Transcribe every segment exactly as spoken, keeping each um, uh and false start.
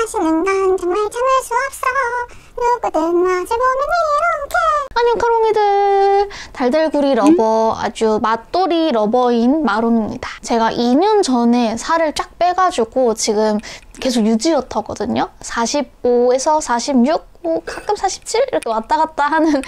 마시는 건 정말 참을 수 없어. 누구든 마주보면 이렇게. 안녕 카롱이들, 달달구리 러버, 아주 맛돌이 러버인 마롬입니다. 제가 이 년 전에 살을 쫙 빼가지고 지금 계속 유지어터거든요. 사십오에서 사십육, 뭐 가끔 사십칠? 이렇게 왔다 갔다 하는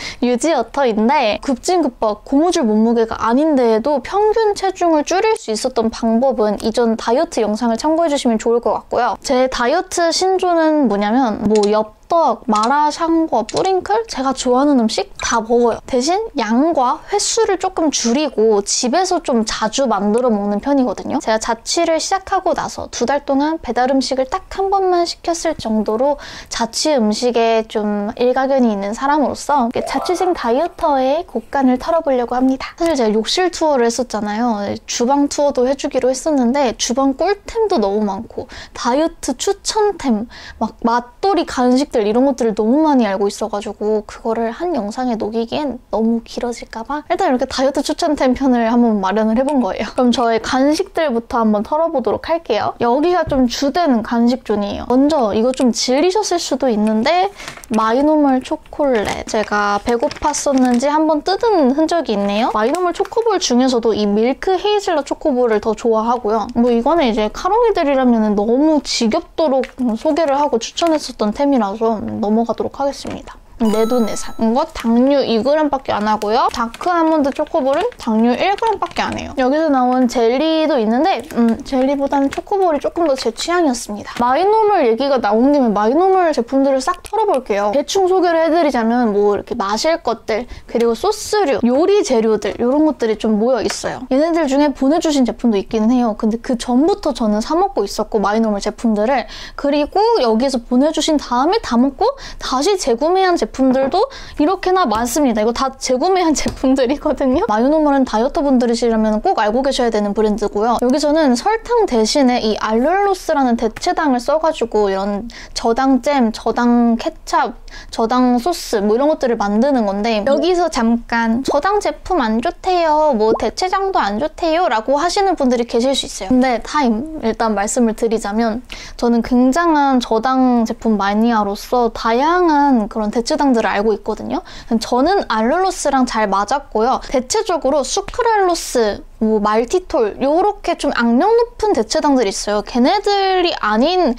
유지어터인데, 급진급박 고무줄 몸무게가 아닌데도 평균 체중을 줄일 수 있었던 방법은 이전 다이어트 영상을 참고해주시면 좋을 것 같고요. 제 다이어트 신조는 뭐냐면 뭐 엽떡, 마라샹궈, 뿌링클? 제가 좋아하는 음식 다 먹어요. 대신 양과 횟수를 조금 줄이고 집에서 좀 자주 만들어 먹는 편이거든요. 제가 자취를 시작하고 나서 두 달 동안 배달 음식을 딱 한 번만 시켰을 정도로 자취 음식에 좀 일가견이 있는 사람으로서 자취생 다이어터의 곡간을 털어보려고 합니다. 사실 제가 욕실 투어를 했었잖아요. 주방 투어도 해주기로 했었는데 주방 꿀템도 너무 많고 다이어트 추천템, 막 맛돌이 간식들 이런 것들을 너무 많이 알고 있어가지고 그거를 한 영상에 녹이기엔 너무 길어질까봐 일단 이렇게 다이어트 추천템 편을 한번 마련을 해본 거예요. 그럼 저의 간식들부터 한번 털어보도록 할게요. 여기가 좀 주된 간식존이에요. 먼저 이거 좀 질리셨을 수도 있는데 마이노멀 초콜릿. 제가 배고팠었는지 한번 뜯은 흔적이 있네요. 마이노멀 초코볼 중에서도 이 밀크 헤이즐넛 초코볼을 더 좋아하고요. 뭐 이거는 이제 카롱이들이라면 너무 지겹도록 소개를 하고 추천했었던 템이라서 넘어가도록 하겠습니다. 내돈내산. 이거 당류 이 그램밖에 안 하고요. 다크 아몬드 초코볼은 당류 일 그램밖에 안 해요. 여기서 나온 젤리도 있는데 음, 젤리보다는 초코볼이 조금 더 제 취향이었습니다. 마이노멀 얘기가 나온 김에 마이노멀 제품들을 싹 털어볼게요. 대충 소개를 해드리자면 뭐 이렇게 마실 것들, 그리고 소스류, 요리 재료들 이런 것들이 좀 모여 있어요. 얘네들 중에 보내주신 제품도 있기는 해요. 근데 그 전부터 저는 사 먹고 있었고 마이노멀 제품들을. 그리고 여기에서 보내주신 다음에 다 먹고 다시 재구매한 제품 제품들도 이렇게나 많습니다. 이거 다 재구매한 제품들이거든요. 마이노멀은 다이어터 분들이시라면 꼭 알고 계셔야 되는 브랜드고요. 여기서는 설탕 대신에 이 알룰로스라는 대체당을 써가지고 이런 저당 잼, 저당 케찹, 저당 소스 뭐 이런 것들을 만드는 건데, 여기서 잠깐 저당 제품 안 좋대요, 뭐 대체당도 안 좋대요 라고 하시는 분들이 계실 수 있어요. 근데 타임 일단 말씀을 드리자면 저는 굉장한 저당 제품 마니아로서 다양한 그런 대체당 당들을 알고 있거든요. 저는 알룰로스랑 잘 맞았고요. 대체적으로 수크랄로스, 뭐 말티톨 요렇게 좀 악명 높은 대체당들이 있어요. 걔네들이 아닌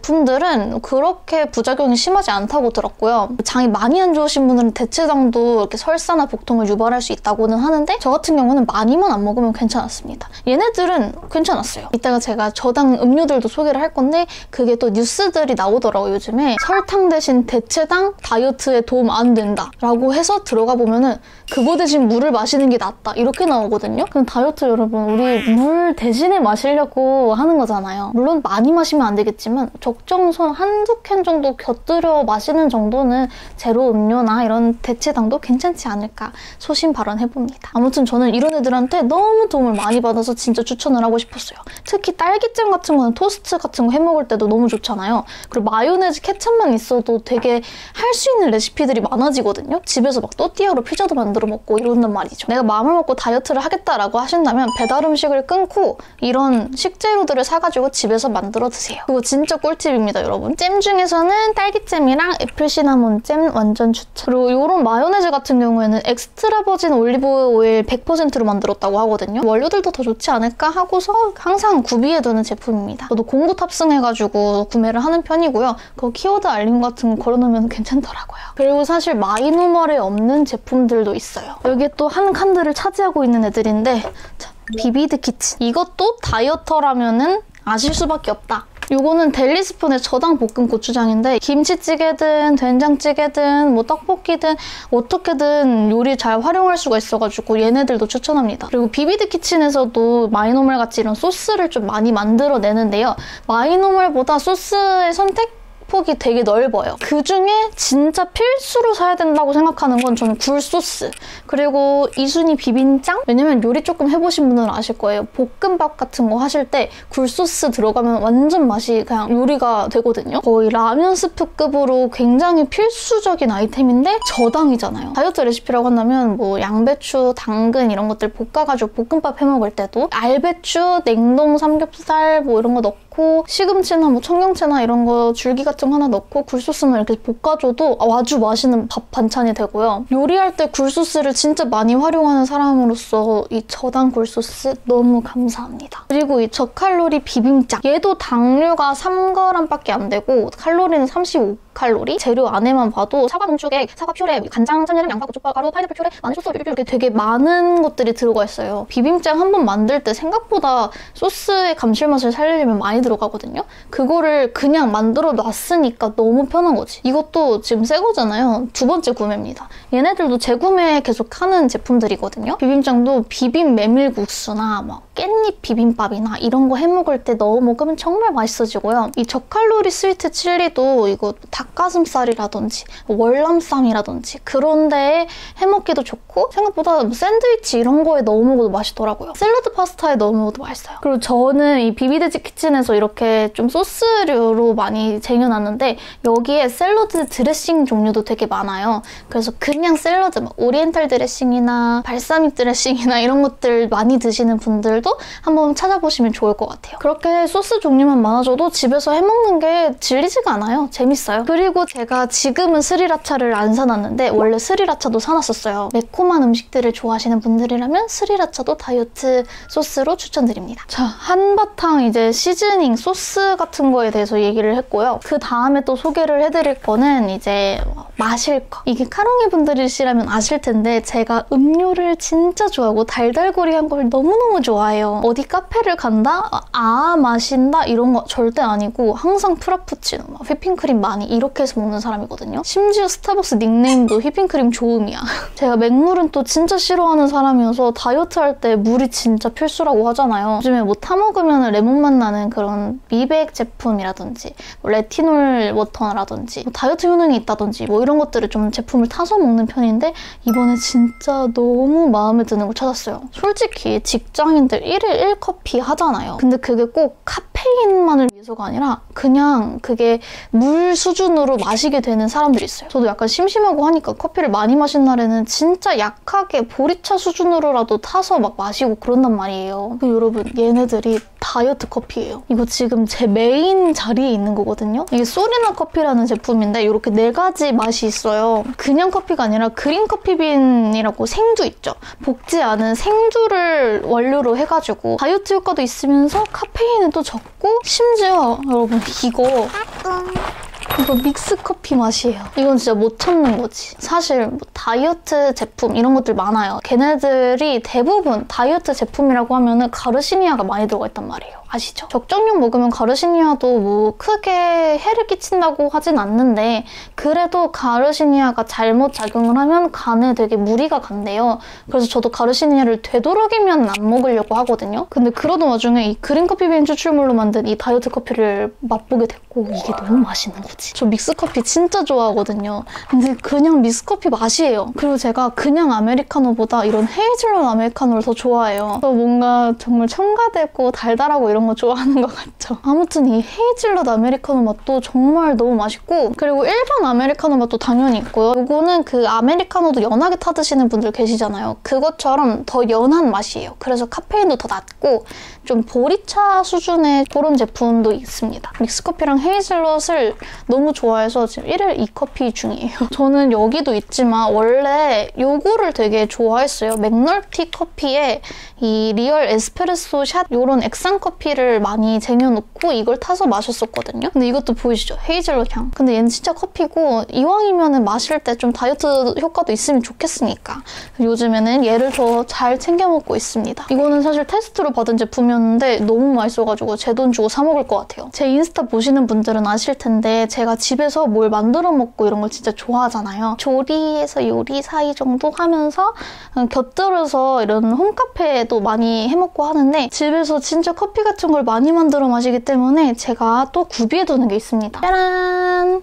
제품들은 그렇게 부작용이 심하지 않다고 들었고요. 장이 많이 안 좋으신 분들은 대체당도 이렇게 설사나 복통을 유발할 수 있다고는 하는데 저 같은 경우는 많이만 안 먹으면 괜찮았습니다. 얘네들은 괜찮았어요. 이따가 제가 저당 음료들도 소개를 할 건데 그게 또 뉴스들이 나오더라고요. 요즘에 설탕 대신 대체당 다이어트에 도움 안 된다 라고 해서 들어가 보면은 그거 대신 물을 마시는 게 낫다 이렇게 나오거든요. 그럼 다이어트 여러분, 우리 물 대신에 마시려고 하는 거잖아요. 물론 많이 마시면 안 되겠지만 적정선 한두 캔 정도 곁들여 마시는 정도는 제로 음료나 이런 대체당도 괜찮지 않을까 소신 발언해봅니다. 아무튼 저는 이런 애들한테 너무 도움을 많이 받아서 진짜 추천을 하고 싶었어요. 특히 딸기잼 같은 거는 토스트 같은 거 해먹을 때도 너무 좋잖아요. 그리고 마요네즈, 케첩만 있어도 되게 할 수 있는 레시피들이 많아지거든요. 집에서 막 또띠아로 피자도 만들어 먹고 이런단 말이죠. 내가 마음을 먹고 다이어트를 하겠다라고 하신다면 배달 음식을 끊고 이런 식재료들을 사가지고 집에서 만들어 드세요. 그거 진짜 꿀팁입니다, 여러분. 잼 중에서는 딸기잼이랑 애플 시나몬 잼 완전 추천. 그리고 이런 마요네즈 같은 경우에는 엑스트라 버진 올리브 오일 백 퍼센트로 만들었다고 하거든요. 원료들도 더 좋지 않을까 하고서 항상 구비해두는 제품입니다. 저도 공구 탑승해가지고 구매를 하는 편이고요. 그 키워드 알림 같은 거 걸어놓으면 괜찮더라고요. 그리고 사실 마이노멀에 없는 제품들도 있어요. 여기에 또 한 칸들을 차지하고 있는 애들인데 자, 비비드 키친. 이것도 다이어터라면은 아실 수밖에 없다. 요거는 델리스푼의 저당 볶음 고추장인데 김치찌개든 된장찌개든 뭐 떡볶이든 어떻게든 요리 잘 활용할 수가 있어가지고 얘네들도 추천합니다. 그리고 비비드 키친에서도 마이노멀 같이 이런 소스를 좀 많이 만들어내는데요. 마이노멀보다 소스의 선택 폭이 되게 넓어요. 그중에 진짜 필수로 사야 된다고 생각하는 건 저는 굴소스, 그리고 이순이 비빔장? 왜냐면 요리 조금 해보신 분들은 아실 거예요. 볶음밥 같은 거 하실 때 굴소스 들어가면 완전 맛이 그냥 요리가 되거든요. 거의 라면 스프급으로 굉장히 필수적인 아이템인데 저당이잖아요. 다이어트 레시피라고 한다면 뭐 양배추, 당근 이런 것들 볶아가지고 볶음밥 해먹을 때도 알배추, 냉동 삼겹살 뭐 이런 거 넣고 넣고 시금치나 뭐 청경채나 이런 거 줄기 같은 거 하나 넣고 굴소스만 이렇게 볶아줘도 아주 맛있는 밥 반찬이 되고요. 요리할 때 굴소스를 진짜 많이 활용하는 사람으로서 이 저당 굴소스 너무 감사합니다. 그리고 이 저칼로리 비빔장. 얘도 당류가 삼 그램밖에 안 되고 칼로리는 삼십오 칼로리? 재료 안에만 봐도 사과 농축액, 사과 퓨레, 간장, 참기름, 양파, 고춧가루, 파인애플 퓨레, 마늘 소스 이렇게 되게 많은 것들이 들어가 있어요. 비빔장 한번 만들 때 생각보다 소스의 감칠맛을 살리려면 많이 들어가거든요. 그거를 그냥 만들어 놨으니까 너무 편한 거지. 이것도 지금 새 거잖아요. 두 번째 구매입니다. 얘네들도 재구매 계속 하는 제품들이거든요. 비빔장도 비빔 메밀국수나 막 깻잎 비빔밥이나 이런 거 해먹을 때 넣어 먹으면 정말 맛있어지고요. 이 저칼로리 스위트 칠리도 이거 닭가슴살이라든지 월남쌈이라든지 그런 데에 해먹기도 좋고 생각보다 뭐 샌드위치 이런 거에 넣어 먹어도 맛있더라고요. 샐러드 파스타에 넣어 먹어도 맛있어요. 그리고 저는 이 비비돼지 키친에서 이렇게 좀 소스류로 많이 쟁여놨는데 여기에 샐러드 드레싱 종류도 되게 많아요. 그래서 그냥 샐러드, 막 오리엔탈 드레싱이나 발사믹 드레싱이나 이런 것들 많이 드시는 분들도 한번 찾아보시면 좋을 것 같아요. 그렇게 소스 종류만 많아져도 집에서 해먹는 게 질리지가 않아요. 재밌어요. 그리고 제가 지금은 스리라차를 안 사놨는데 원래 스리라차도 사놨었어요. 매콤한 음식들을 좋아하시는 분들이라면 스리라차도 다이어트 소스로 추천드립니다. 자, 한바탕 이제 시즈닝 소스 같은 거에 대해서 얘기를 했고요. 그 다음에 또 소개를 해드릴 거는 이제 마실 거. 이게 카롱이 분들이시라면 아실 텐데 제가 음료를 진짜 좋아하고 달달구리한 걸 너무너무 좋아해요. 어디 카페를 간다? 아 마신다? 이런 거 절대 아니고 항상 프라푸치노, 막 휘핑크림 많이 이렇게 해서 먹는 사람이거든요. 심지어 스타벅스 닉네임도 휘핑크림 좋음이야. 제가 맹물은 또 진짜 싫어하는 사람이어서 다이어트 할 때 물이 진짜 필수라고 하잖아요. 요즘에 뭐 타먹으면 레몬맛 나는 그런 미백 제품이라든지 뭐 레티놀 워터라든지 뭐 다이어트 효능이 있다든지 뭐 이런 것들을 좀 제품을 타서 먹는 편인데 이번에 진짜 너무 마음에 드는 걸 찾았어요. 솔직히 직장인들 일 일 일 커피 하잖아요. 근데 그게 꼭 카페인만을 위해서가 아니라 그냥 그게 물 수준으로 마시게 되는 사람들이 있어요. 저도 약간 심심하고 하니까 커피를 많이 마신 날에는 진짜 약하게 보리차 수준으로라도 타서 막 마시고 그런단 말이에요. 그 여러분, 얘네들이 다이어트 커피예요. 이거 지금 제 메인 자리에 있는 거거든요. 이게 소리나 커피라는 제품인데 이렇게 네 가지 맛이 있어요. 그냥 커피가 아니라 그린 커피빈이라고 생두 있죠. 볶지 않은 생두를 원료로 해가지고 다이어트 효과도 있으면서 카페인은 또 적고 심지어 여러분 이거 이거 믹스커피 맛이에요. 이건 진짜 못 참는 거지. 사실 뭐 다이어트 제품 이런 것들 많아요. 걔네들이 대부분 다이어트 제품이라고 하면은 가르시니아가 많이 들어가 있단 말이에요. 아시죠? 적정량 먹으면 가르시니아도 뭐 크게 해를 끼친다고 하진 않는데 그래도 가르시니아가 잘못 작용을 하면 간에 되게 무리가 간대요. 그래서 저도 가르시니아를 되도록이면 안 먹으려고 하거든요. 근데 그러던 와중에 이 그린커피빈 추출물로 만든 이 다이어트 커피를 맛보게 됐고 이게 너무 맛있는 거지. 저 믹스커피 진짜 좋아하거든요. 근데 그냥 믹스커피 맛이에요. 그리고 제가 그냥 아메리카노보다 이런 헤이즐넛 아메리카노를 더 좋아해요. 그래서 뭔가 정말 첨가되고 달달하고 이런 거 좋아하는 것 같죠. 아무튼 이 헤이즐넛 아메리카노 맛도 정말 너무 맛있고 그리고 일반 아메리카노 맛도 당연히 있고요. 이거는 그 아메리카노도 연하게 타 드시는 분들 계시잖아요. 그것처럼 더 연한 맛이에요. 그래서 카페인도 더 낮고 좀 보리차 수준의 그런 제품도 있습니다. 믹스커피랑 헤이즐넛을 너무 좋아해서 지금 일 일 이 커피 중이에요. 저는 여기도 있지만 원래 요거를 되게 좋아했어요. 맥널티 커피에 이 리얼 에스프레소 샷 이런 액상 커피를 많이 쟁여놓고 이걸 타서 마셨었거든요. 근데 이것도 보이시죠? 헤이즐넛 향. 근데 얘는 진짜 커피고 이왕이면 마실 때 좀 다이어트 효과도 있으면 좋겠으니까 요즘에는 얘를 더 잘 챙겨 먹고 있습니다. 이거는 사실 테스트로 받은 제품이었는데 너무 맛있어가지고 제 돈 주고 사 먹을 것 같아요. 제 인스타 보시는 분들은 아실 텐데 제가 집에서 뭘 만들어 먹고 이런 걸 진짜 좋아하잖아요. 조리에서 요리 사이 정도 하면서 곁들여서 이런 홈카페에도 많이 해먹고 하는데 집에서 진짜 커피 같은 걸 많이 만들어 마시기 때문에 제가 또 구비해두는 게 있습니다. 짜란!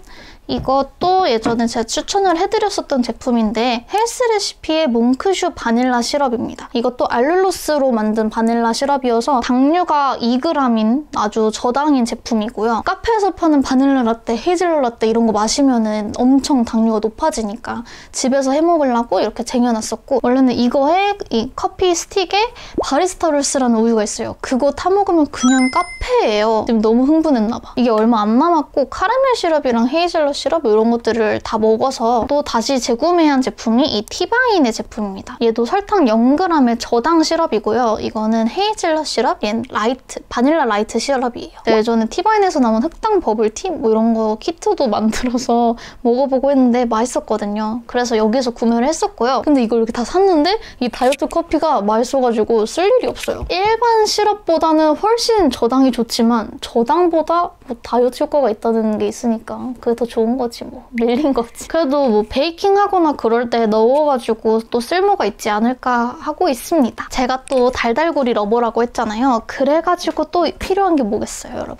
이것도 예전에 제가 추천을 해드렸었던 제품인데 헬스레시피의 몽크슈 바닐라 시럽입니다. 이것도 알룰로스로 만든 바닐라 시럽이어서 당류가 이 그램인 아주 저당인 제품이고요. 카페에서 파는 바닐라 라떼, 헤이즐넛 라떼 이런 거 마시면은 엄청 당류가 높아지니까 집에서 해먹으려고 이렇게 쟁여놨었고, 원래는 이거에 이 커피 스틱에 바리스타롤스라는 우유가 있어요. 그거 타먹으면 그냥 카페예요. 지금 너무 흥분했나봐. 이게 얼마 안 남았고 카라멜 시럽이랑 헤이즐넛 시럽 이런 것들을 다 먹어서 또 다시 재구매한 제품이 이 티바인의 제품입니다. 얘도 설탕 영 그램의 저당 시럽이고요. 이거는 헤이즐넛 시럽, 얘는 라이트, 바닐라 라이트 시럽이에요. 예전에 티바인에서 나온 흑당 버블티 뭐 이런 거 키트도 만들어서 먹어보고 했는데 맛있었거든요. 그래서 여기서 구매를 했었고요. 근데 이걸 이렇게 다 샀는데 이 다이어트 커피가 맛있어가지고 쓸 일이 없어요. 일반 시럽보다는 훨씬 저당이 좋지만 저당보다 뭐 다이어트 효과가 있다는 게 있으니까 그게 더 좋은 거지 뭐. 밀린 거지. 그래도 뭐 베이킹하거나 그럴 때 넣어가지고 또 쓸모가 있지 않을까 하고 있습니다. 제가 또 달달구리 러버라고 했잖아요. 그래가지고 또 필요한 게 뭐겠어요, 여러분?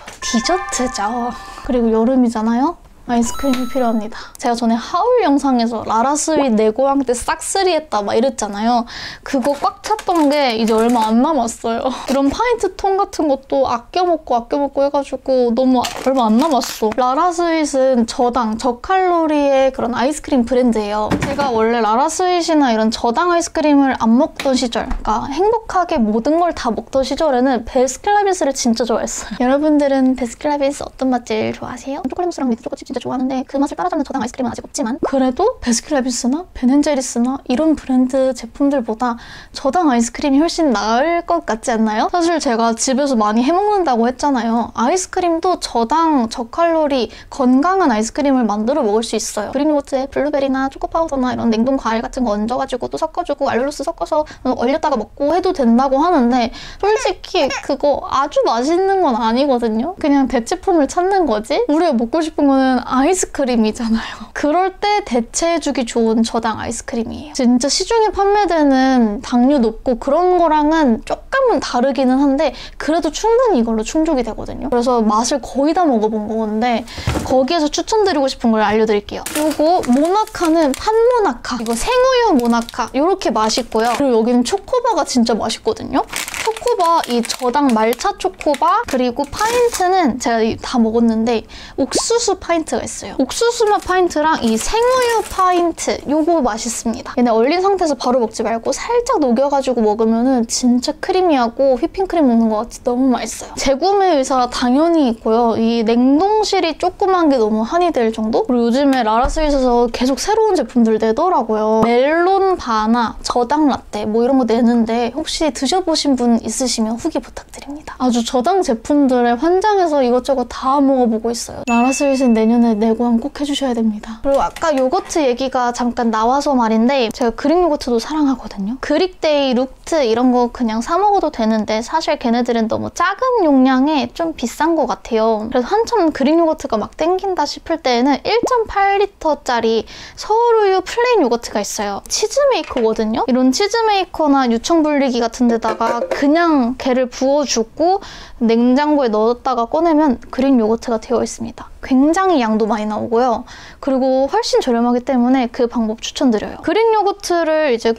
디저트죠. 그리고 여름이잖아요? 아이스크림이 필요합니다. 제가 전에 하울 영상에서 라라스윗 내 고향 때 싹쓸이 했다 막 이랬잖아요. 그거 꽉 찼던 게 이제 얼마 안 남았어요. 이런 파인트 통 같은 것도 아껴 먹고 아껴 먹고 해가지고 너무 얼마 안 남았어. 라라스윗은 저당, 저칼로리의 그런 아이스크림 브랜드예요. 제가 원래 라라스윗이나 이런 저당 아이스크림을 안 먹던 시절, 그러니까 행복하게 모든 걸 다 먹던 시절에는 베스킨라빈스를 진짜 좋아했어요. 여러분들은 베스킨라빈스 어떤 맛 제일 좋아하세요? 초콜릿 무스랑 미트 초코칩 진짜 좋아하는데 그 맛을 따라잡는 저당 아이스크림은 아직 없지만 그래도 베스킨라빈스나 베넨제리스나 이런 브랜드 제품들보다 저당 아이스크림이 훨씬 나을 것 같지 않나요? 사실 제가 집에서 많이 해먹는다고 했잖아요. 아이스크림도 저당, 저칼로리, 건강한 아이스크림을 만들어 먹을 수 있어요. 그릭 요거트에 블루베리나 초코파우더나 이런 냉동 과일 같은 거 얹어가지고 또 섞어주고 알룰로스 섞어서 얼렸다가 먹고 해도 된다고 하는데 솔직히 그거 아주 맛있는 건 아니거든요? 그냥 대체품을 찾는 거지? 우리가 먹고 싶은 거는 아이스크림이잖아요. 그럴 때 대체해주기 좋은 저당 아이스크림이에요. 진짜 시중에 판매되는 당류 높고 그런 거랑은 조금은 다르기는 한데 그래도 충분히 이걸로 충족이 되거든요. 그래서 맛을 거의 다 먹어본 건데 거기에서 추천드리고 싶은 걸 알려드릴게요. 요거 모나카는 판모나카, 이거 생우유 모나카 이렇게 맛있고요. 그리고 여기는 초코바가 진짜 맛있거든요. 초코바, 이 저당 말차 초코바, 그리고 파인트는 제가 다 먹었는데 옥수수 파인트가 있어요. 옥수수 맛 파인트랑 이 생우유 파인트 요거 맛있습니다. 얘네 얼린 상태에서 바로 먹지 말고 살짝 녹여가지고 먹으면은 진짜 크리미하고 휘핑크림 먹는 것 같이 너무 맛있어요. 재구매 의사 당연히 있고요. 이 냉동실이 조그만 게 너무 한이 될 정도? 그리고 요즘에 라라스윗에서 계속 새로운 제품들 내더라고요. 멜론 바나, 저당 라떼 뭐 이런 거 내는데 혹시 드셔보신 분 있으시면 후기 부탁드립니다. 아주 저당 제품들에 환장해서 이것저것 다 먹어보고 있어요. 라라스윗은 내년에 내고함 꼭 해주셔야 됩니다. 그리고 아까 요거트 얘기가 잠깐 나와서 말인데 제가 그릭 요거트도 사랑하거든요. 그릭데이, 룩트 이런 거 그냥 사 먹어도 되는데 사실 걔네들은 너무 작은 용량에 좀 비싼 것 같아요. 그래서 한참 그릭 요거트가 막 땡긴다 싶을 때에는 일 점 팔 리터짜리 서울우유 플레인 요거트가 있어요. 치즈메이커거든요. 이런 치즈메이커나 유청불리기 같은 데다가 그냥 걔를 부어주고 냉장고에 넣었다가 꺼내면 그릭 요거트가 되어 있습니다. 굉장히 양도 많이 나오고요. 그리고 훨씬 저렴하기 때문에 그 방법 추천드려요. 그릭 요거트를 이제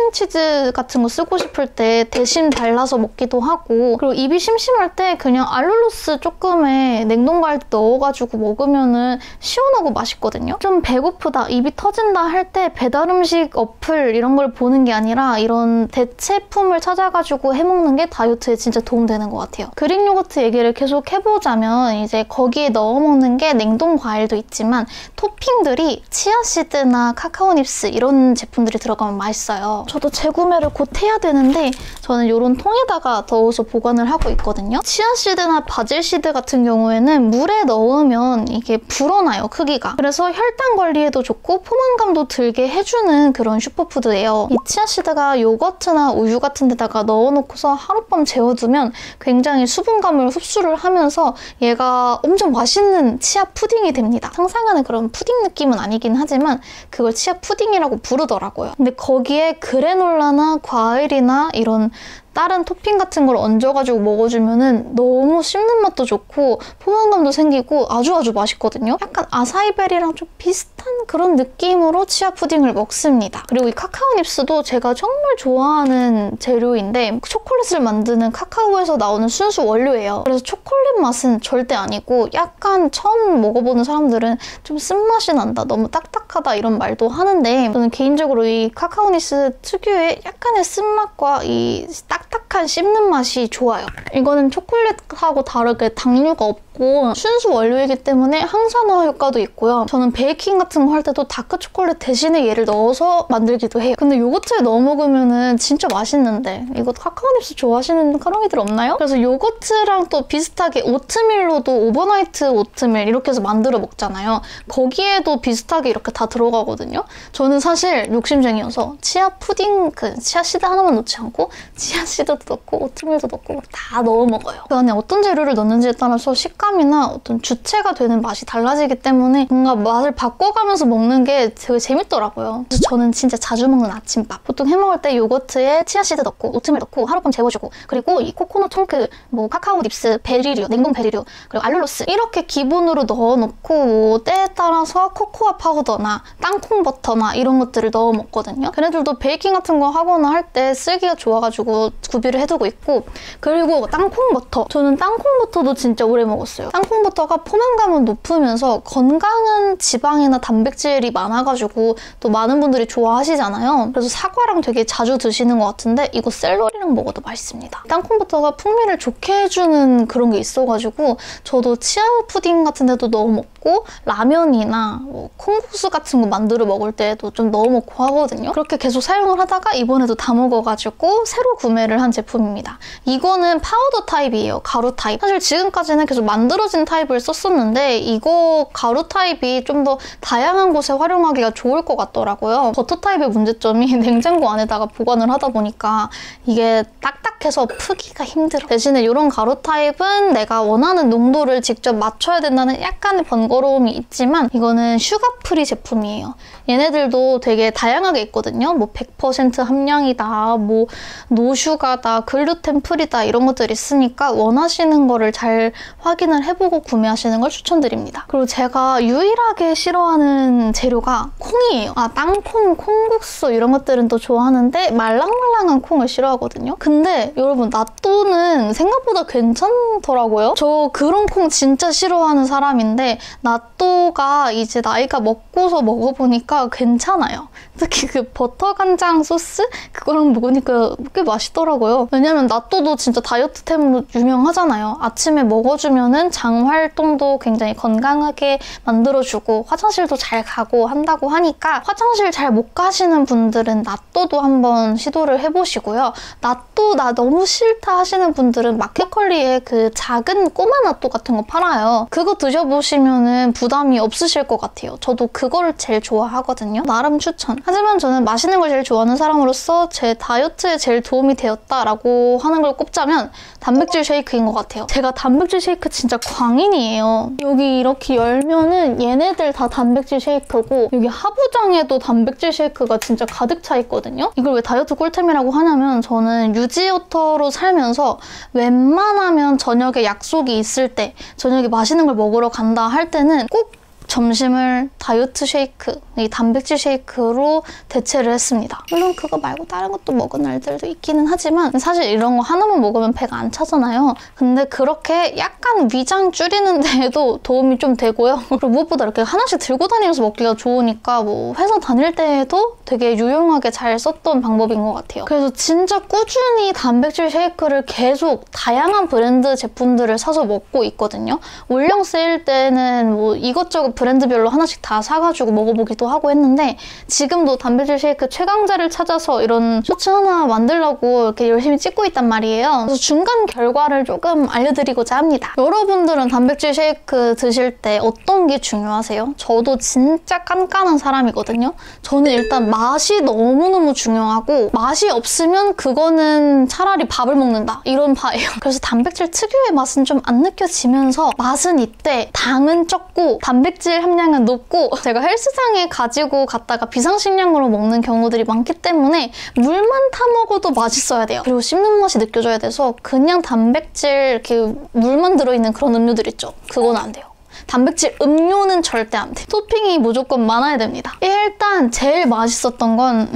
크림치즈 같은 거 쓰고 싶을 때 대신 발라서 먹기도 하고, 그리고 입이 심심할 때 그냥 알룰로스 조금에 냉동과일 넣어가지고 먹으면은 시원하고 맛있거든요. 좀 배고프다, 입이 터진다 할 때 배달음식 어플 이런 걸 보는 게 아니라 이런 대체품을 찾아가지고 해먹는 게 다이어트에 진짜 도움되는 것 같아요. 그릭 요거트 얘기를 계속 해보자면 이제 거기에 넣어 먹는 게 냉동 과일도 있지만 토핑들이 치아씨드나 카카오닙스 이런 제품들이 들어가면 맛있어요. 저도 재구매를 곧 해야 되는데 저는 이런 통에다가 넣어서 보관을 하고 있거든요. 치아씨드나 바질씨드 같은 경우에는 물에 넣으면 이게 불어나요, 크기가. 그래서 혈당 관리에도 좋고 포만감도 들게 해주는 그런 슈퍼푸드예요. 이 치아씨드가 요거트나 우유 같은 데다가 넣어놓고서 하룻밤 재워두면 굉장히 수분감을 흡수를 하면서 얘가 엄청 맛있는 치아 푸딩이 됩니다. 상상하는 그런 푸딩 느낌은 아니긴 하지만 그걸 치아 푸딩이라고 부르더라고요. 근데 거기에 그래놀라나 과일이나 이런 다른 토핑 같은 걸 얹어가지고 먹어주면은 너무 씹는 맛도 좋고 포만감도 생기고 아주 아주 맛있거든요. 약간 아사이베리랑 좀 비슷한 그런 느낌으로 치아 푸딩을 먹습니다. 그리고 이 카카오 닙스도 제가 정말 좋아하는 재료인데 초콜릿을 만드는 카카오에서 나오는 순수 원료예요. 그래서 초콜릿 맛은 절대 아니고 약간 처음 먹어보는 사람들은 좀 쓴맛이 난다, 너무 딱딱하다 이런 말도 하는데 저는 개인적으로 이 카카오 닙스 특유의 약간의 쓴맛과 이 딱딱한 씹는 맛이 좋아요. 이거는 초콜릿하고 다르게 당류가 없고 순수 원료이기 때문에 항산화 효과도 있고요. 저는 베이킹 같은 거 할 때도 다크 초콜릿 대신에 얘를 넣어서 만들기도 해요. 근데 요거트에 넣어 먹으면 진짜 맛있는데 이거 카카오 닙스 좋아하시는 카롱이들 없나요? 그래서 요거트랑 또 비슷하게 오트밀로도 오버나이트 오트밀 이렇게 해서 만들어 먹잖아요. 거기에도 비슷하게 이렇게 다 들어가거든요. 저는 사실 욕심쟁이여서 치아 푸딩, 그 치아 시드 하나만 넣지 않고 치아 시드도 넣고 오트밀도 넣고 다 넣어 먹어요. 그 안에 어떤 재료를 넣는지에 따라서 식감이나 어떤 주체가 되는 맛이 달라지기 때문에 뭔가 맛을 바꿔가면서 먹는 게 되게 재밌더라고요. 그래서 저는 진짜 자주 먹는 아침밥. 보통 해먹을 때 요거트에 치아씨드 넣고 오트밀 넣고 하룻밤 재워주고 그리고 이 코코넛 통크, 뭐 카카오 닙스, 베리류, 냉동 베리류, 그리고 알룰로스 이렇게 기본으로 넣어놓고 뭐 때에 따라서 코코아 파우더나 땅콩 버터나 이런 것들을 넣어 먹거든요. 걔네들도 베이킹 같은 거 하거나 할 때 쓰기가 좋아가지고 구비를 해두고 있고 그리고 땅콩 버터. 저는 땅콩 버터도 진짜 오래 먹었어요. 땅콩 버터가 포만감은 높으면서 건강한 지방이나 단백질이 많아가지고 또 많은 분들이 좋아하시잖아요. 그래서 사과랑 되게 자주 드시는 것 같은데 이거 샐러리랑 먹어도 맛있습니다. 땅콩 버터가 풍미를 좋게 해주는 그런 게 있어가지고 저도 치아 푸딩 같은 데도 넣어 먹고 라면이나 뭐 콩국수 같은 거 만들어 먹을 때도 좀 넣어 먹고 하거든요. 그렇게 계속 사용을 하다가 이번에도 다 먹어가지고 새로 구매를 한 제품입니다. 이거는 파우더 타입이에요. 가루 타입. 사실 지금까지는 계속 만들어진 타입을 썼었는데 이거 가루 타입이 좀 더 다양한 곳에 활용하기가 좋을 것 같더라고요. 버터 타입의 문제점이 냉장고 안에다가 보관을 하다 보니까 이게 딱딱해서 푸기가 힘들어. 대신에 이런 가루 타입은 내가 원하는 농도를 직접 맞춰야 된다는 약간의 번거로움이 있지만 이거는 슈가 프리 제품이에요. 얘네들도 되게 다양하게 있거든요. 뭐 백 퍼센트 함량이다, 뭐 노슈가다, 글루텐 프리다 이런 것들이 있으니까 원하시는 거를 잘 확인을 해보고 구매하시는 걸 추천드립니다. 그리고 제가 유일하게 싫어하는 재료가 콩이에요. 아, 땅콩, 콩국수 이런 것들은 또 좋아하는데 말랑말랑한 콩을 싫어하거든요. 근데 여러분 나또는 생각보다 괜찮더라고요. 저 그런 콩 진짜 싫어하는 사람인데 나또가 이제 나이가 먹고서 먹어보니까 괜찮아요. 특히 그 버터 간장 소스? 그거랑 먹으니까 꽤 맛있더라고요. 왜냐면 나또도 진짜 다이어트템으로 유명하잖아요. 아침에 먹어주면은 장 활동도 굉장히 건강하게 만들어주고 화장실도 잘 가고 한다고 하니까 화장실 잘 못 가시는 분들은 나또도 한번 시도를 해보시고요. 나또 나 너무 싫다 하시는 분들은 마켓컬리에 그 작은 꼬마 나또 같은 거 팔아요. 그거 드셔보시면은 부담이 없으실 것 같아요. 저도 그거를 제일 좋아하거든요. 나름 추천. 하지만 저는 마시는 걸 제일 좋아하는 사람으로서 제 다이어트에 제일 도움이 되었다라고 하는 걸 꼽자면 단백질 쉐이크인 것 같아요. 제가 단백질 쉐이크 진짜 광인이에요. 여기 이렇게 열면은 얘네들 다 단백질 쉐이크고 여기 하부장에도 단백질 쉐이크가 진짜 가득 차 있거든요. 이걸 왜 다이어트 꿀템이라고 하냐면 저는 유지어터로 살면서 웬만하면 저녁에 약속이 있을 때 저녁에 맛있는 걸 먹으러 간다 할 때는 꼭 점심을 다이어트 쉐이크, 이 단백질 쉐이크로 대체를 했습니다. 물론 그거 말고 다른 것도 먹은 날들도 있기는 하지만 사실 이런 거 하나만 먹으면 배가 안 차잖아요. 근데 그렇게 약간 위장 줄이는 데에도 도움이 좀 되고요. 그리고 무엇보다 이렇게 하나씩 들고 다니면서 먹기가 좋으니까 뭐 회사 다닐 때에도 되게 유용하게 잘 썼던 방법인 것 같아요. 그래서 진짜 꾸준히 단백질 쉐이크를 계속 다양한 브랜드 제품들을 사서 먹고 있거든요. 올영 세일 때는 뭐 이것저것 브랜드별로 하나씩 다 사가지고 먹어보기도 하고 했는데 지금도 단백질 쉐이크 최강자를 찾아서 이런 쇼츠 하나 만들려고 이렇게 열심히 찍고 있단 말이에요. 그래서 중간 결과를 조금 알려드리고자 합니다. 여러분들은 단백질 쉐이크 드실 때 어떤 게 중요하세요? 저도 진짜 깐깐한 사람이거든요. 저는 일단 맛이 너무너무 중요하고 맛이 없으면 그거는 차라리 밥을 먹는다 이런 파예요. 그래서 단백질 특유의 맛은 좀 안 느껴지면서 맛은 있대 당은 적고 단백질 단백질 함량은 높고 제가 헬스장에 가지고 갔다가 비상식량으로 먹는 경우들이 많기 때문에 물만 타 먹어도 맛있어야 돼요. 그리고 씹는 맛이 느껴져야 돼서 그냥 단백질 이렇게 물만 들어있는 그런 음료들 있죠. 그건 안 돼요. 단백질 음료는 절대 안 돼. 토핑이 무조건 많아야 됩니다. 일단 제일 맛있었던 건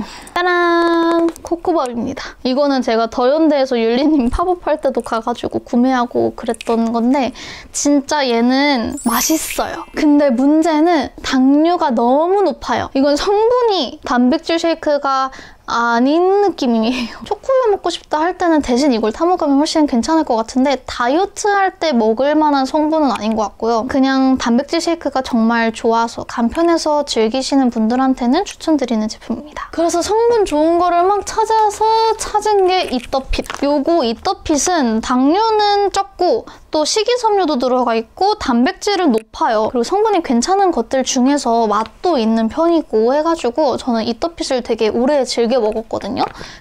짜란! 코코밥입니다. 이거는 제가 더현대에서 율리님 팝업할 때도 가가지고 구매하고 그랬던 건데 진짜 얘는 맛있어요. 근데 문제는 당류가 너무 높아요. 이건 성분이 단백질 쉐이크가 아닌 느낌이에요. 초코우유 먹고 싶다 할 때는 대신 이걸 타 먹으면 훨씬 괜찮을 것 같은데 다이어트 할 때 먹을 만한 성분은 아닌 것 같고요. 그냥 단백질 쉐이크가 정말 좋아서 간편해서 즐기시는 분들한테는 추천드리는 제품입니다. 그래서 성분 좋은 거를 막 찾아서 찾은 게 이더핏. 요거 이더핏은 당류는 적고 또 식이섬유도 들어가 있고 단백질은 높아요. 그리고 성분이 괜찮은 것들 중에서 맛도 있는 편이고 해가지고 저는 이더핏을 되게 오래 즐겨 먹었거든요.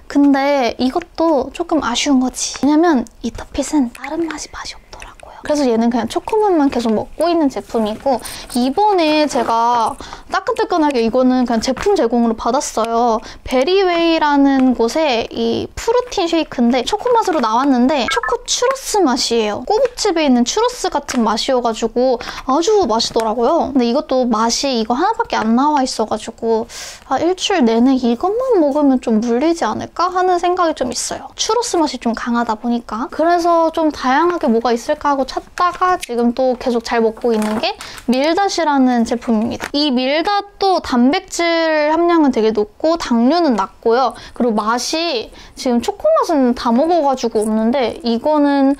근데 이것도 조금 아쉬운 거지. 왜냐면 이더핏은 다른 맛이 맛이 없더라고요. 그래서 얘는 그냥 초코맛만 계속 먹고 있는 제품이고 이번에 제가 따끈따끈하게 이거는 그냥 제품 제공으로 받았어요. 베리웨이라는 곳에 이 프루틴 쉐이크인데 초코맛으로 나왔는데 초코 추러스 맛이에요. 꼬북칩에 있는 추러스 같은 맛이어가지고 아주 맛있더라고요. 근데 이것도 맛이 이거 하나밖에 안 나와 있어가지고 아, 일주일 내내 이것만 먹으면 좀 물리지 않을까 하는 생각이 좀 있어요. 추러스 맛이 좀 강하다 보니까. 그래서 좀 다양하게 뭐가 있을까 하고 찾다가 지금 또 계속 잘 먹고 있는 게 밀닷이라는 제품입니다. 이 밀닷도 단백질 함량은 되게 높고 당류는 낮고요. 그리고 맛이 지금 초코맛은 다 먹어가지고 없는데 이거는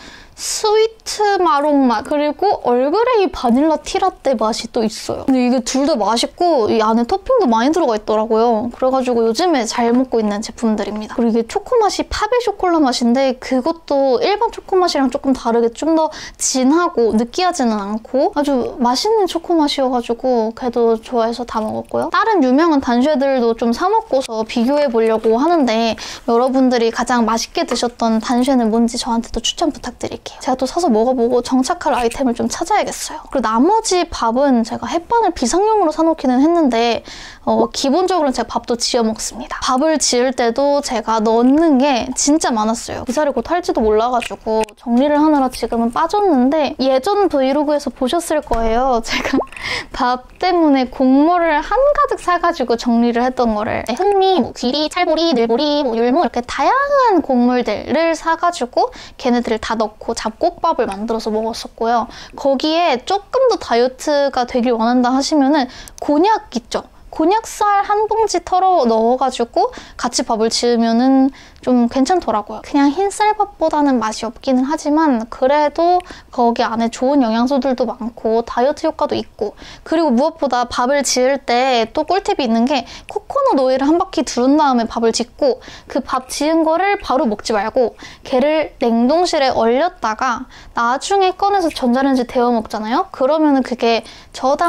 스위트 마롱 맛 그리고 얼그레이 바닐라 티라떼 맛이 또 있어요. 근데 이게 둘 다 맛있고 이 안에 토핑도 많이 들어가 있더라고요. 그래가지고 요즘에 잘 먹고 있는 제품들입니다. 그리고 이게 초코 맛이 파베 쇼콜라 맛인데 그것도 일반 초코 맛이랑 조금 다르게 좀 더 진하고 느끼하지는 않고 아주 맛있는 초코 맛이어가지고 걔도 좋아해서 다 먹었고요. 다른 유명한 단쉐들도 좀 사 먹고서 비교해보려고 하는데 여러분들이 가장 맛있게 드셨던 단쉐는 뭔지 저한테도 추천 부탁드릴게요. 제가 또 사서 먹어보고 정착할 아이템을 좀 찾아야겠어요. 그리고 나머지 밥은 제가 햇반을 비상용으로 사놓기는 했는데 어, 기본적으로 제가 밥도 지어 먹습니다. 밥을 지을 때도 제가 넣는 게 진짜 많았어요. 이사를 곧 할지도 몰라가지고 정리를 하느라 지금은 빠졌는데 예전 브이로그에서 보셨을 거예요. 제가 밥 때문에 곡물을 한가득 사가지고 정리를 했던 거를 네, 흑미, 뭐 귀리, 찰보리, 늘보리, 뭐 율무 이렇게 다양한 곡물들을 사가지고 걔네들을 다 넣고 잡곡밥을 만들어서 먹었었고요. 거기에 조금 더 다이어트가 되길 원한다 하시면은 곤약 있죠? 곤약쌀 한 봉지 털어 넣어가지고 같이 밥을 지으면은 좀 괜찮더라고요. 그냥 흰쌀밥보다는 맛이 없기는 하지만 그래도 거기 안에 좋은 영양소들도 많고 다이어트 효과도 있고 그리고 무엇보다 밥을 지을 때 또 꿀팁이 있는 게 코코넛 오일을 한 바퀴 두른 다음에 밥을 짓고 그 밥 지은 거를 바로 먹지 말고 걔를 냉동실에 얼렸다가 나중에 꺼내서 전자레인지 데워 먹잖아요? 그러면은 그게 저당...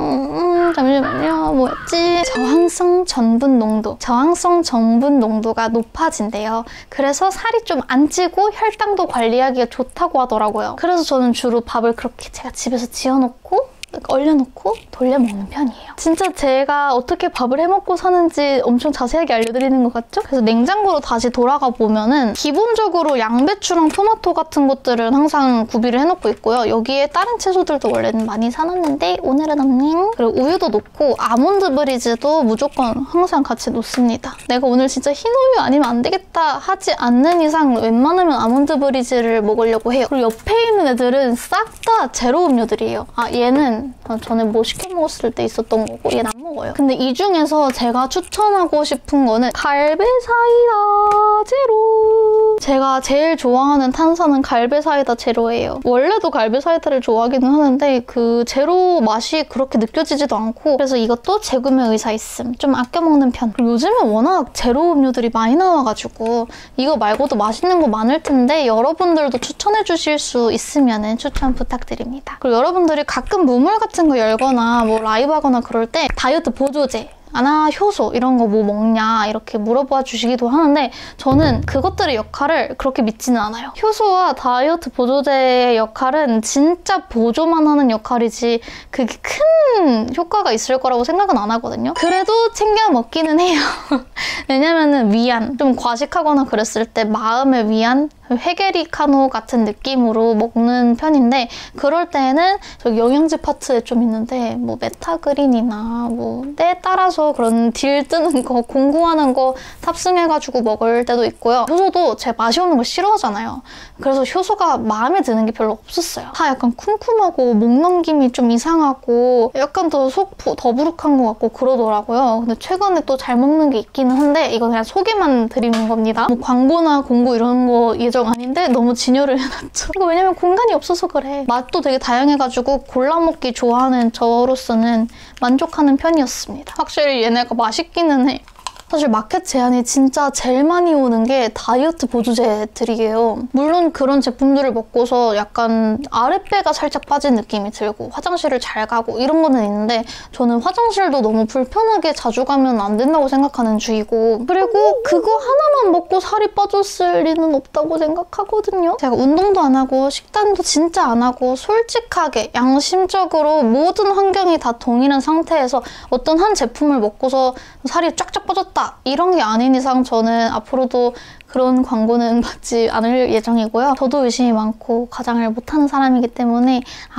음, 잠시만요. 뭐였지? 저항성 전분 농도. 저항성 전분 농도가 높아진대요. 그래서 살이 좀 안 찌고 혈당도 관리하기가 좋다고 하더라고요. 그래서 저는 주로 밥을 그렇게 제가 집에서 지어놓고 얼려놓고 돌려 먹는 편이에요. 진짜 제가 어떻게 밥을 해먹고 사는지 엄청 자세하게 알려드리는 것 같죠? 그래서 냉장고로 다시 돌아가 보면은 기본적으로 양배추랑 토마토 같은 것들은 항상 구비를 해놓고 있고요. 여기에 다른 채소들도 원래는 많이 사놨는데 오늘은 없네. 그리고 우유도 놓고 아몬드 브리즈도 무조건 항상 같이 놓습니다. 내가 오늘 진짜 흰 우유 아니면 안 되겠다 하지 않는 이상 웬만하면 아몬드 브리즈를 먹으려고 해요. 그리고 옆에 있는 애들은 싹 다 제로 음료들이에요. 아 얘는 전에 뭐 시켜 먹었을 때 있었던 거고 얘는 안 먹어요. 근데 이 중에서 제가 추천하고 싶은 거는 갈베 사이다 제로. 제가 제일 좋아하는 탄산은 갈베 사이다 제로예요. 원래도 갈베 사이다를 좋아하기는 하는데 그 제로 맛이 그렇게 느껴지지도 않고 그래서 이것도 재구매 의사 있음. 좀 아껴 먹는 편. 그리고 요즘에 워낙 제로 음료들이 많이 나와가지고 이거 말고도 맛있는 거 많을 텐데 여러분들도 추천해 주실 수 있으면 추천 부탁드립니다. 그리고 여러분들이 가끔 무물 같은 거 열거나 뭐 라이브 하거나 그럴 때 다이어트 보조제 아나 효소 이런 거 뭐 먹냐 이렇게 물어봐 주시기도 하는데 저는 그것들의 역할을 그렇게 믿지는 않아요. 효소와 다이어트 보조제의 역할은 진짜 보조만 하는 역할이지 그게 큰 효과가 있을 거라고 생각은 안 하거든요. 그래도 챙겨 먹기는 해요. 왜냐면은 위안, 좀 과식하거나 그랬을 때 마음의 위안, 회게리카노 같은 느낌으로 먹는 편인데 그럴 때는 저 영양제 파트에 좀 있는데 뭐 메타그린이나 뭐 때에 따라서 그런 딜 뜨는 거 공구하는 거 탑승해가지고 먹을 때도 있고요. 효소도 제 맛이 없는 걸 싫어하잖아요. 그래서 효소가 마음에 드는 게 별로 없었어요. 다 약간 쿰쿰하고 목 넘김이 좀 이상하고 약간 더 속 더부룩한 것 같고 그러더라고요. 근데 최근에 또 잘 먹는 게 있기는 한데 이거 그냥 소개만 드리는 겁니다. 뭐 광고나 공구 이런 거 예정 아닌데 너무 진열을 해놨죠. 이거 왜냐면 공간이 없어서 그래. 맛도 되게 다양해가지고 골라 먹기 좋아하는 저로서는 만족하는 편이었습니다. 확실히 얘네가 맛있기는 해. 사실 마켓 제한이 진짜 제일 많이 오는 게 다이어트 보조제들이에요. 물론 그런 제품들을 먹고서 약간 아랫배가 살짝 빠진 느낌이 들고 화장실을 잘 가고 이런 거는 있는데 저는 화장실도 너무 불편하게 자주 가면 안 된다고 생각하는 주의고 그리고 그거 하나만 먹고 살이 빠졌을 리는 없다고 생각하거든요. 제가 운동도 안 하고 식단도 진짜 안 하고 솔직하게 양심적으로 모든 환경이 다 동일한 상태에서 어떤 한 제품을 먹고서 살이 쫙쫙 빠졌다 이런 게 아닌 이상 저는 앞으로도 그런 광고는 받지 않을 예정이고요. 저도 의심이 많고 과장을 못하는 사람이기 때문에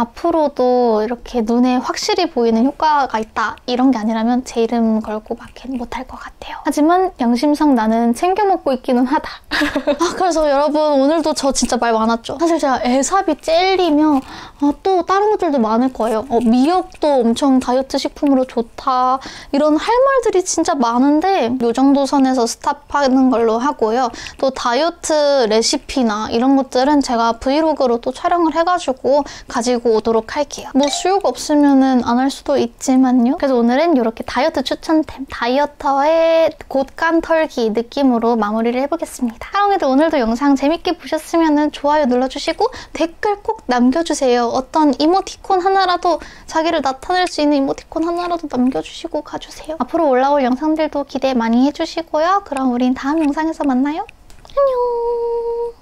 앞으로도 이렇게 눈에 확실히 보이는 효과가 있다 이런 게 아니라면 제 이름 걸고 마켓 못할 것 같아요. 하지만 양심상 나는 챙겨 먹고 있기는 하다. 아, 그래서 여러분 오늘도 저 진짜 말 많았죠? 사실 제가 에사비 젤리며 아, 또 다른 것들도 많을 거예요. 어, 미역도 엄청 다이어트 식품으로 좋다 이런 할 말들이 진짜 많은데 이 정도 선에서 스탑하는 걸로 하고요. 또 다이어트 레시피나 이런 것들은 제가 브이로그로 또 촬영을 해가지고 가지고 오도록 할게요. 뭐 수요가 없으면은 안 할 수도 있지만요. 그래서 오늘은 이렇게 다이어트 추천템, 다이어터의 곳간 털기 느낌으로 마무리를 해보겠습니다. 사랑이들 오늘도 영상 재밌게 보셨으면 좋아요 눌러주시고 댓글 꼭 남겨주세요. 어떤 이모티콘 하나라도 자기를 나타낼 수 있는 이모티콘 하나라도 남겨주시고 가주세요. 앞으로 올라올 영상들도 기대 많이 해주시고요. 그럼 우린 다음 영상에서 만나요. 안녕.